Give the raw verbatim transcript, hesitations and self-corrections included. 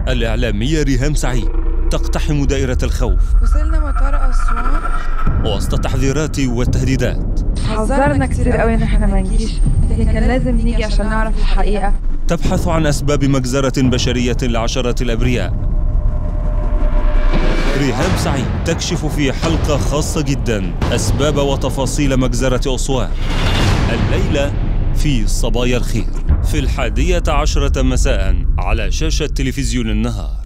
الإعلامية ريهام سعيد تقتحم دائرة الخوف وصلنا مطار أسوان وسط التحذيرات والتهديدات. حذرنا كثير قوي نحن ما نجيش، كان لازم نيجي عشان نعرف الحقيقة. تبحث عن أسباب مجزرة بشرية لعشرة الأبرياء. ريهام سعيد تكشف في حلقة خاصة جدا أسباب وتفاصيل مجزرة أسوان الليلة في صبايا الخير في الحادية عشرة مساء على شاشة تلفزيون النهار.